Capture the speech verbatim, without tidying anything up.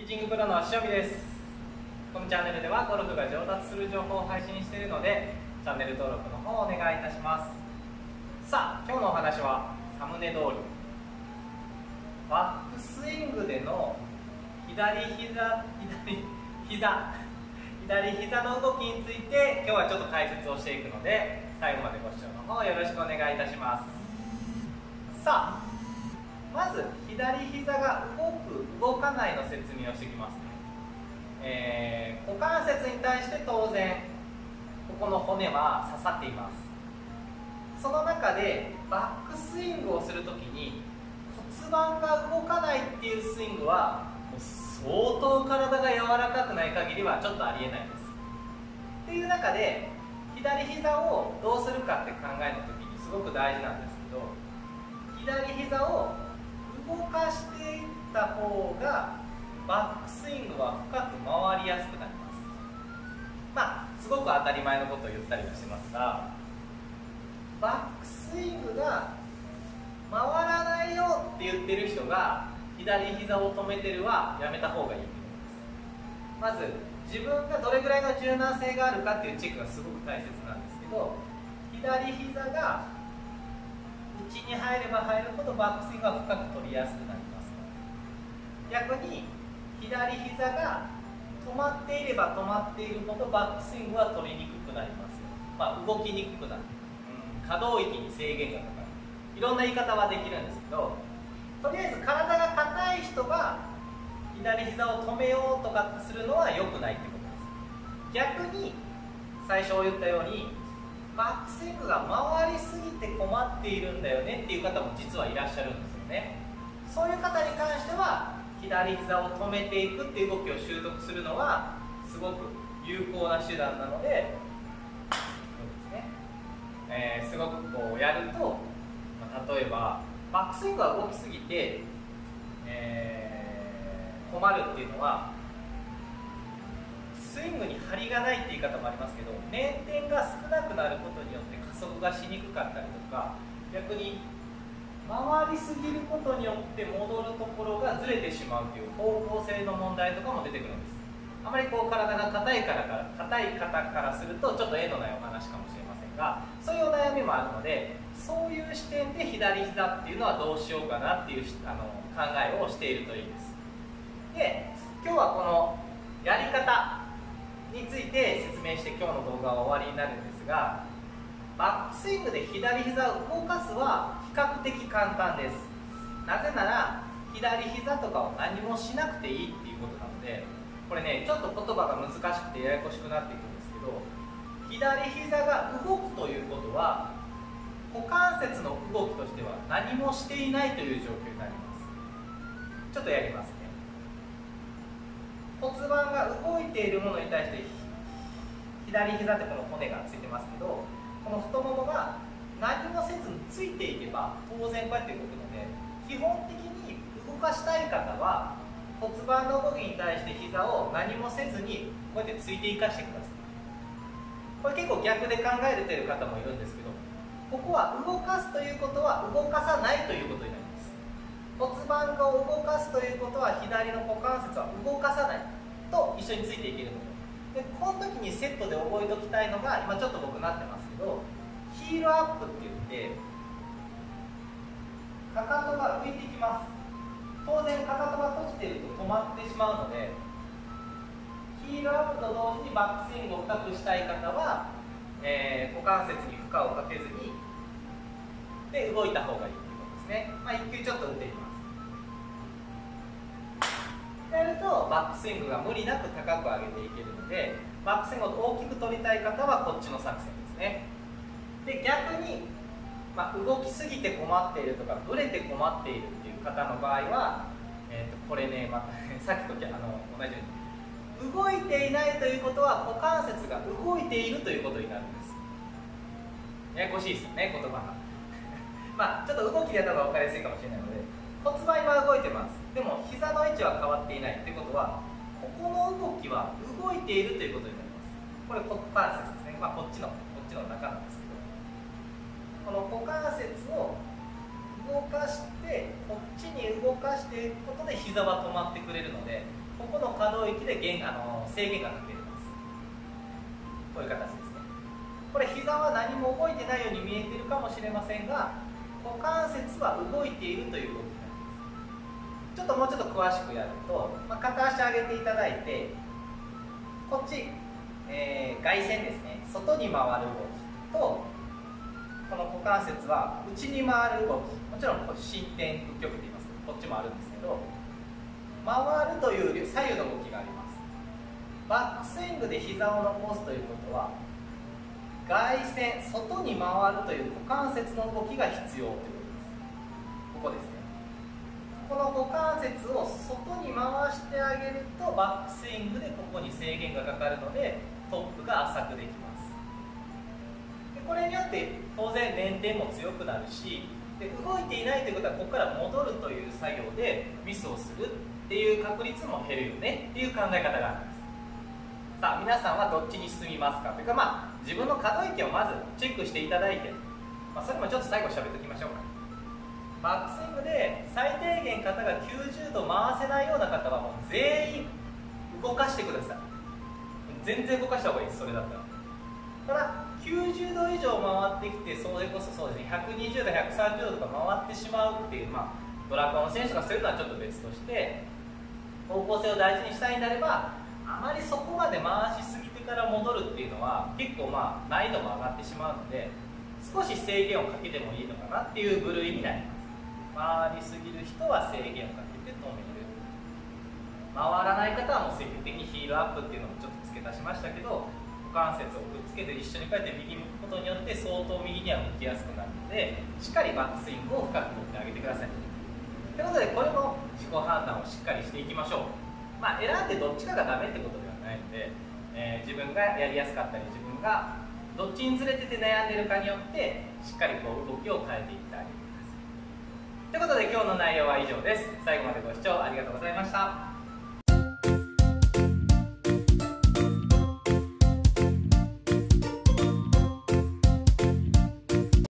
ティーチングプロの塩見です。このチャンネルではゴルフが上達する情報を配信しているので、チャンネル登録の方をお願いいたします。さあ、今日のお話はサムネ通りバックスイングでの左膝左膝左膝の動きについて今日はちょっと解説をしていくので、最後までご視聴の方よろしくお願いいたします。さあ、まず左膝が動く動かないの説明をしてきますね。えー、股関節に対して当然ここの骨は刺さっています。その中でバックスイングをするときに骨盤が動かないっていうスイングはもう相当体が柔らかくない限りはちょっとありえないです。っていう中で左膝をどうするかって考えのときにすごく大事なんですけど、左膝を動かしていった方がバックスイングは深く回りやすくなります。まあすごく当たり前のことを言ったりはしてますが、バックスイングが回らないよって言ってる人が左膝を止めてるはやめた方がいいと思います。まず自分がどれぐらいの柔軟性があるかっていうチェックがすごく大切なんですけど、左膝が内に入れば入るほどバックスイングは深く取りやすくなります。逆に左膝が止まっていれば止まっているほどバックスイングは取りにくくなります。まあ、動きにくくなる、うん、可動域に制限がかかる、いろんな言い方はできるんですけど、とりあえず体が硬い人が左膝を止めようとかするのは良くないってことです。逆に最初言ったようにバックスイングが回りすぎて困っているんだよねっていう方も実はいらっしゃるんですよね。そういう方に関しては左膝を止めていくっていう動きを習得するのはすごく有効な手段なので、そうですね、えー、すごくこうやると、まあ、例えばバックスイングが動きすぎて、えー、困るっていうのはスイングに張りがないって言い方もありますけど、捻転が少なくなることによって加速がしにくかったりとか、逆に回りすぎることによって戻るところがずれてしまうという方向性の問題とかも出てくるんです。あまりこう体が硬いからから硬い方からするとちょっと絵のないお話かもしれませんが、そういうお悩みもあるので、そういう視点で左膝っていうのはどうしようかなっていうあの考えをしているといいです。で、今日はこのやり方について説明して今日の動画は終わりになるんですが、バックスイングで左膝を動かすは比較的簡単です。なぜなら左膝とかを何もしなくていいっていうことなので、これねちょっと言葉が難しくてややこしくなっていくんですけど、左膝が動くということは股関節の動きとしては何もしていないという状況になります。ちょっとやりますね。骨盤が動いているものに対して左膝ってこの骨がついてますけど、この太ももが何もせずについていけば当然こうやって動くので、基本的に動かしたい方は骨盤の動きに対して膝を何もせずにこうやってついていかしてください。これ結構逆で考えている方もいるんですけど、ここは動かすということは動かさないということになります。骨盤を動かすということは左の股関節は動かさないと一緒についていけるので、でこの時にセットで覚えておきたいのが、今ちょっと僕なってますけど、ヒールアップって言ってかかとが浮いてきます。当然かかとが閉じていると止まってしまうので、ヒールアップと同時にバックスイングを深くしたい方は、えー、股関節に負荷をかけずにで動いた方がいいということですね。まあ、いっきゅうちょっと打ってみます。やるとバックスイングが無理なく高く上げていけるので、バックスイングを大きく取りたい方はこっちの作戦ですね。で、逆に、まあ、動きすぎて困っているとかブレて困っているっていう方の場合は、えー、とこれね、またさっきとあの同じように動いていないということは股関節が動いているということになるんです。ややこしいですよね、言葉がまあちょっと動きでやった方が分かりやすいかもしれないので、骨盤今動いてます。でも膝の位置は変わっていないということは、ここの動きは動いているということになります。これ股関節ですね。まあこっちのこっちの中なんですけど、この股関節を動かしてこっちに動かしていくことで膝は止まってくれるので、ここの可動域で限あの制限がかけれます。こういう形ですね。これ膝は何も動いてないように見えているかもしれませんが、股関節は動いているという動きになります。ちょっともうちょっと詳しくやると、まあ、片足上げていただいて、こっち、えー、外旋ですね、外に回る動きと、この股関節は内に回る動き、もちろんこう伸展屈曲って言いますけど、こっちもあるんですけど、回るという左右の動きがあります。バックスイングで膝を残すということは、外旋、外に回るという股関節の動きが必要ということです。ここですね。この股関節を外に回してあげると、バックスイングでここに制限がかかるので、トップが浅くできます。でこれによって当然捻転も強くなるし、で動いていないということはここから戻るという作業でミスをするっていう確率も減るよねっていう考え方があります。さあ皆さんはどっちに進みますかというか、まあ自分の可動域をまずチェックしていただいて、まあ、それもちょっと最後喋っておきましょうか。バックスイングで最低限肩がきゅうじゅうど回せないような方はもう全員動かしてください。全然動かした方がいいです。それだったらただきゅうじゅうど以上回ってきて、それこそそうですね、ひゃくにじゅうどひゃくさんじゅうどとか回ってしまうっていう、まあ、ドラコン選手がするのはちょっと別として、方向性を大事にしたいんであれば、あまりそこまで回しすぎてから戻るっていうのは結構まあ難易度も上がってしまうので、少し制限をかけてもいいのかなっていう部類になります。回りすぎる人は制限をかけて止める、回らない方はもう積極的にヒールアップっていうのもちょっと付け足しましたけど、股関節をくっつけて一緒にこうやって右向くことによって相当右には向きやすくなるので、しっかりバックスイングを深く持ってあげてください。ということでこれも自己判断をしっかりしていきましょう。まあ、選んでどっちかがダメってことではないので、えー、自分がやりやすかったり自分がどっちにずれてて悩んでるかによってしっかりこう動きを変えていってあげてください。ということで今日の内容は以上です。最後までご視聴ありがとうございました。